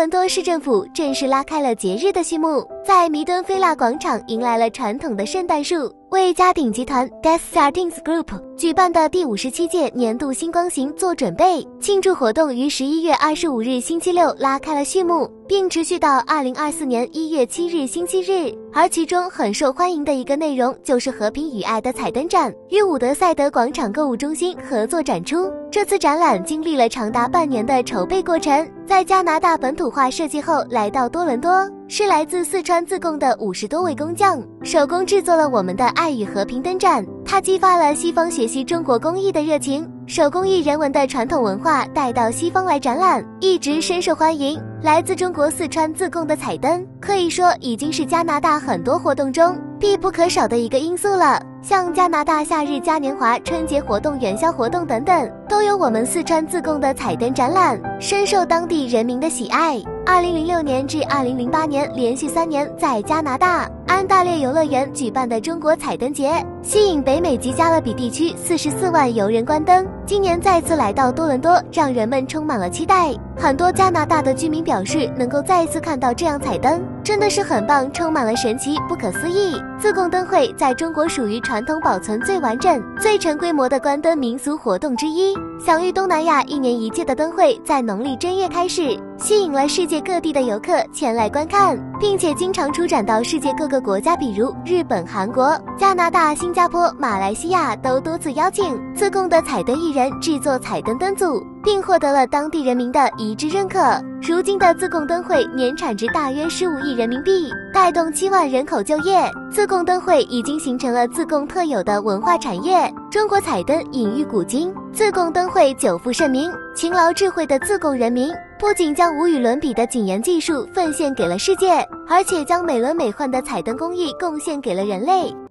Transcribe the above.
伦多市政府正式拉开了节日的序幕，在弥敦菲腊广场迎来了传统的圣诞树，为家鼎集团 Gas Sardines Group 举办的第57届年度星光行做准备。庆祝活动于11月25日星期六拉开了序幕，并持续到2024年1月7日星期日。而其中很受欢迎的一个内容就是和平与爱的彩灯展，与伍德赛德广场购物中心合作展出。这次展览经历了长达半年的筹备过程，在加拿大本土化设计后来到多伦多，是来自四川自贡的50多位工匠手工制作了我们的爱与和平灯展，它激发了西方学习中国工艺的热情，手工艺人文的传统文化带到西方来展览，一直深受欢迎。来自中国四川自贡的彩灯，可以说已经是加拿大很多活动中必不可少的一个因素了。像加拿大夏日嘉年华、春节活动、元宵活动等等，都有我们四川自贡的彩灯展览，深受当地人民的喜爱。2006年至2008年连续3年在加拿大安大略游乐园举办的中国彩灯节，吸引北美及加勒比地区44万游人观灯。今年再次来到多伦多，让人们充满了期待。很多加拿大的居民表示，能够再一次看到这样彩灯，真的是很棒，充满了神奇，不可思议。自贡灯会在中国属于传统保存最完整、最成规模的关灯民俗活动之一，享誉东南亚1年1届的灯会在农历正月开始，吸引了世界各地的游客前来观看，并且经常出展到世界各个国家，比如日本、韩国、加拿大、新加坡、马来西亚都多次邀请自贡的彩灯艺人制作彩灯灯组，并获得了当地人民的一致认可。如今的自贡灯会年产值大约15亿人民币，带动7万人口就业。自贡灯会已经形成了自贡特有的文化产业，中国彩灯隐喻古今。自贡灯会久负盛名，勤劳智慧的自贡人民不仅将无与伦比的谨研技术奉献给了世界，而且将美轮美奂的彩灯工艺贡献给了人类。